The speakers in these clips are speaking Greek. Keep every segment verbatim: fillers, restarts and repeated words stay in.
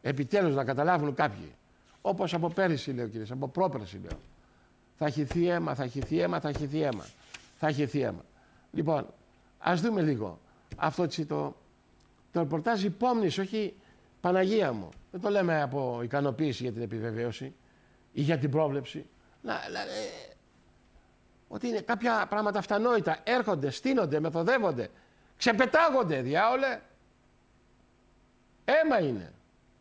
Επιτέλους να καταλάβουν κάποιοι. Όπως από πέρυσι, λέω κύριε, από πρόπερσι, λέω. Θα χυθεί αίμα, θα χυθεί αίμα, θα χυθεί αίμα. Θα χυθεί αίμα. Λοιπόν, ας δούμε λίγο αυτό το, το ρεπορτάζ υπόμνης, όχι Παναγία μου. Δεν το λέμε από ικανοποίηση για την επιβεβαίωση ή για την πρόβλεψη. Να, να, ε, ότι είναι κάποια πράγματα αυτανόητα. Έρχονται, στείνονται, μεθοδεύονται, ξεπετάγονται, διάολε. Αίμα είναι.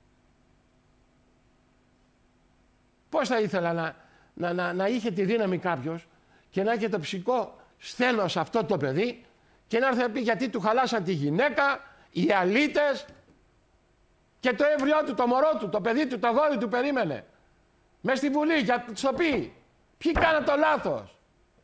Πώς θα ήθελα να, να, να, να είχε τη δύναμη κάποιος και να είχε το ψυχικό σθένος αυτό το παιδί και να έρθει να πει γιατί του χαλάσαν τη γυναίκα, οι αλήτες και το έμβριό του, το μωρό του, το παιδί του, το γόρι του περίμενε. Μες στη Βουλή, για να το πει. Ποιοι κάναν το λάθος.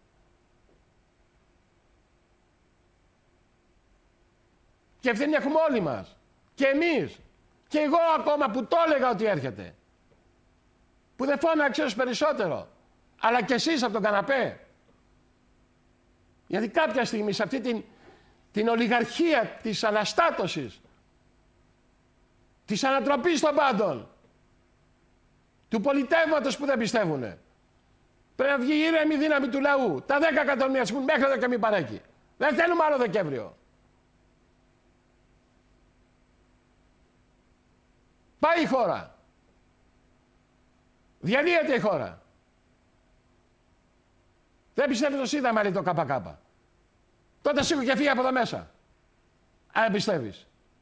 Και ευθύνη έχουμε όλοι μας. Και εμείς. Και εγώ ακόμα που το έλεγα ότι έρχεται. Που δεν φώναξε ως περισσότερο. Αλλά και εσείς από τον καναπέ. Γιατί κάποια στιγμή σε αυτή την, την ολιγαρχία της αναστάτωσης, της ανατροπής των πάντων, του πολιτεύματος που δεν πιστεύουνε, πρέπει να βγει η ήρεμη δύναμη του λαού. Τα δέκα εκατομμύρια που μέχρι εδώ και μην παρέκει. Δεν θέλουμε άλλο Δεκέμβριο. Πάει η χώρα. Διαλύεται η χώρα. Δεν πιστεύεις το Σύνταγμα, λέει το ΚΚ. Τότε σήκω και φύγει από εδώ μέσα. Αν πιστεύεις.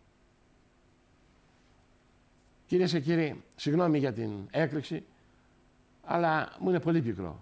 Κυρίες και κύριοι, συγγνώμη για την έκρηξη, αλλά μου είναι πολύ πικρό.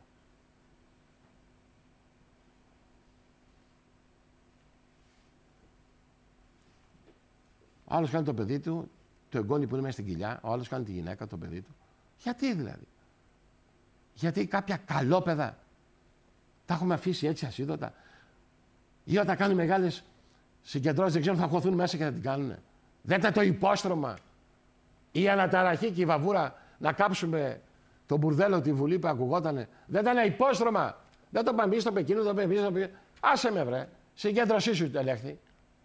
Ο άλλος κάνει το παιδί του, το εγγόνι που είναι μέσα στην κοιλιά, ο άλλος κάνει τη γυναίκα, το παιδί του. Γιατί δηλαδή. Γιατί κάποια καλόπαιδα τα έχουμε αφήσει έτσι ασίδωτα. Ή όταν κάνουν μεγάλες συγκεντρώσεις δεν ξέρουν θα χωθούν μέσα και θα την κάνουν. Δεν ήταν το υπόστρωμα. Η αναταραχή και η βαβούρα να κάψουμε τον μπουρδέλο τη Βουλή που ακουγότανε. Δεν ήταν υπόστρωμα. Δεν το πάμε στο Πεκίνο, το πάμε στο Πεκίνο. Άσε με βρε. Συγκέντρωσή σου τελέχθη.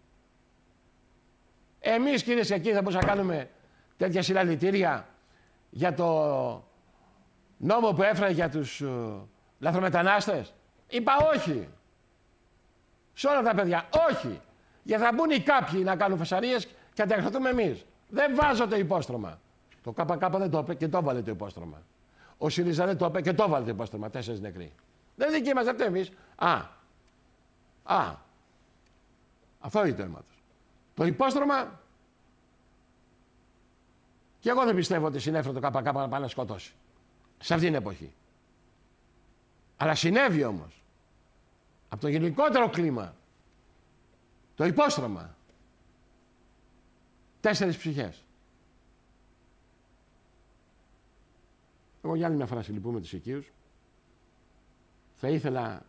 Εμείς κυρίες και κύριοι θα μπορούσαμε να κάνουμε τέτοια συλλαλητήρια για το νόμο που έφερε για τους uh, λαθρομετανάστες. Είπα όχι. Σε όλα τα παιδιά, όχι. Γιατί θα μπουν οι κάποιοι να κάνουν φασαρίες και θα τα εκδοθούμε εμείς. Δεν βάζω το υπόστρωμα. Το ΚΚ δεν το είπε και το έβαλε το υπόστρωμα. Ο ΣΥΡΙΖΑ δεν το είπε και το έβαλε το υπόστρωμα. Τέσσερις νεκροί. Δεν είναι δική μας, δεν εμείς. Α. Α. Αυτό είναι το αίματος. Το υπόστρωμα. Και εγώ δεν πιστεύω ότι συνέφερε το ΚΚ να πάει να σκοτώσει. Σε αυτήν την εποχή. Αλλά συνέβη όμως. Από το γενικότερο κλίμα. Το υπόστρωμα. Τέσσερις ψυχές. Εγώ για άλλη μια φορά συλληπούμε τους οικείους. Θα ήθελα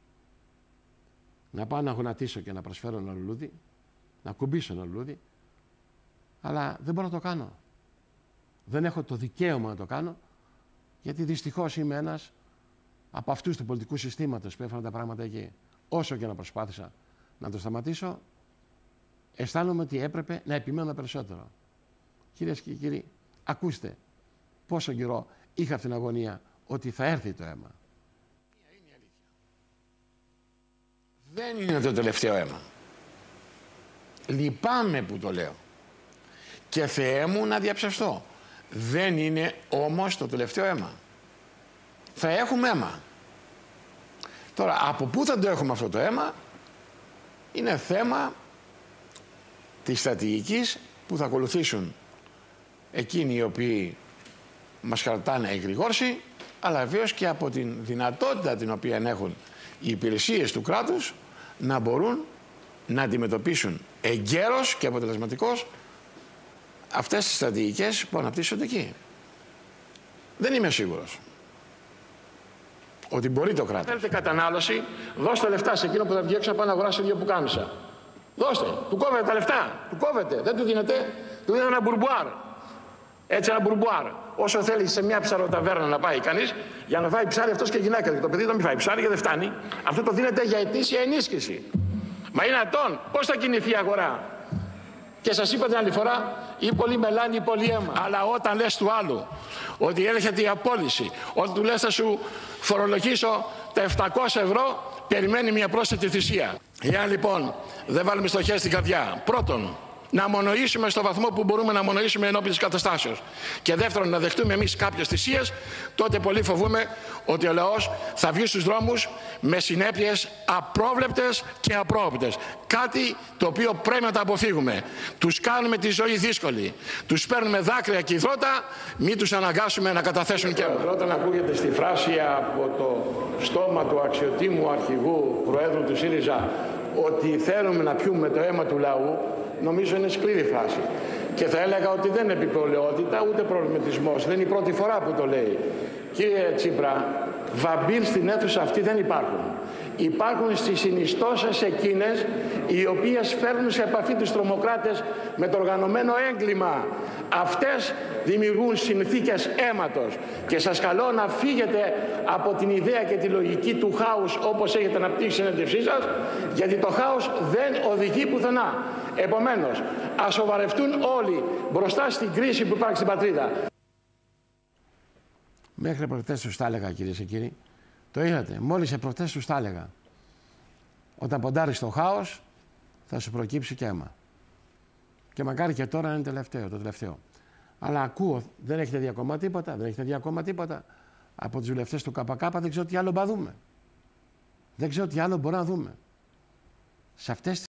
να πάω να γονατίσω και να προσφέρω ένα λουλούδι, να κουμπίσω ένα λουλούδι, αλλά δεν μπορώ να το κάνω. Δεν έχω το δικαίωμα να το κάνω, γιατί δυστυχώς είμαι ένας από αυτούς του πολιτικού συστήματος που έφεραν τα πράγματα εκεί. Όσο και να προσπάθησα να το σταματήσω, αισθάνομαι ότι έπρεπε να επιμένω περισσότερο. Κυρίες και κύριοι, ακούστε πόσο καιρό είχα αυτήν την αγωνία ότι θα έρθει το αίμα. Είναι η αλήθεια. Δεν είναι το τελευταίο αίμα. Λυπάμαι που το λέω. Και Θεέ μου να διαψευστώ. Δεν είναι όμως το τελευταίο αίμα. Θα έχουμε αίμα. Τώρα, από πού θα το έχουμε αυτό το αίμα, είναι θέμα της στρατηγικής που θα ακολουθήσουν εκείνοι οι οποίοι μας κρατάνε εγρηγόρση, αλλά βεβαίως και από την δυνατότητα την οποία έχουν οι υπηρεσίες του κράτους να μπορούν να αντιμετωπίσουν εγκαίρως και αποτελεσματικώς αυτές τις στρατηγικές που αναπτύσσονται εκεί. Δεν είμαι σίγουρος ότι μπορεί το κράτος. Θέλετε κατανάλωση, δώστε λεφτά σε εκείνο που θα βγει έξω να πάει να αγοράσει δύο πουκάμισα. Δώστε, του κόβετε τα λεφτά, του κόβετε, δεν του δίνετε, του δίνετε ένα μπουρμπουάρ. Έτσι ένα μπουρμπουάρ. Όσο θέλει σε μια ψαροταβέρνα να πάει κανείς, για να φάει ψάρι αυτός και γυναίκα. Και το παιδί δεν μην φάει ψάρι και δεν φτάνει. Αυτό το δίνεται για ετήσια ενίσχυση. Μα είναι ατόν, πώς θα κινηθεί η αγορά. Και σας είπα την άλλη φορά, ή πολύ μελάνι ή πολύ αίμα. Αλλά όταν λες του άλλου ότι έρχεται η απόλυση, όταν του λες θα σου φορολογήσω τα επτακόσια ευρώ, περιμένει μια πρόσθετη θυσία. Εάν λοιπόν δεν βάλουμε στο χέρι στην καρδιά, πρώτον, να αμονοήσουμε στο βαθμό που μπορούμε να αμονοήσουμε ενώπιον της καταστάσεως. Και δεύτερον, να δεχτούμε εμείς κάποιες θυσίες, τότε πολύ φοβούμε ότι ο λαός θα βγει στους δρόμους με συνέπειες απρόβλεπτες και απρόοπτες. Κάτι το οποίο πρέπει να τα αποφύγουμε. Τους κάνουμε τη ζωή δύσκολη. Τους παίρνουμε δάκρυα και υδρότα, μην τους αναγκάσουμε να καταθέσουν και αίμα. Όταν ακούγεται στη φράση από το στόμα του αξιωτήμου αρχηγού Προέδρου του ΣΥΡΙΖΑ ότι θέλουμε να πιούμε το αίμα του λαού, νομίζω είναι σκληρή φράση. Και θα έλεγα ότι δεν είναι επιπολαιότητα ούτε προβληματισμός. Δεν είναι η πρώτη φορά που το λέει. Κύριε Τσίπρα, βαμπύρ στην αίθουσα αυτή δεν υπάρχουν. Υπάρχουν στις συνιστώσεις εκείνες οι οποίες φέρνουν σε επαφή τους τρομοκράτες με το οργανωμένο έγκλημα. Αυτές δημιουργούν συνθήκες αίματος. Και σας καλώ να φύγετε από την ιδέα και τη λογική του χάους όπως έχετε αναπτύξει στην συνέντευξή σας, γιατί το χάος δεν οδηγεί πουθενά. Επομένως, ας σοβαρευτούν όλοι μπροστά στην κρίση που υπάρχει στην πατρίδα. Μέχρι προχτές τους τα έλεγα, κυρίες και κύριοι. Το είδατε. Μόλις προχτές τους τα έλεγα. Όταν ποντάρεις το χάος, θα σου προκύψει και αίμα. Και μακάρι και τώρα είναι τελευταίο, το τελευταίο. Αλλά ακούω, δεν έχετε δει ακόμα τίποτα, δεν έχετε δει ακόμα τίποτα. Από τους βουλευτές του ΚΚ δεν ξέρω τι άλλο μπα δούμε. Δεν ξέρω τι άλλο μπορούμε να δούμε. Σε αυτές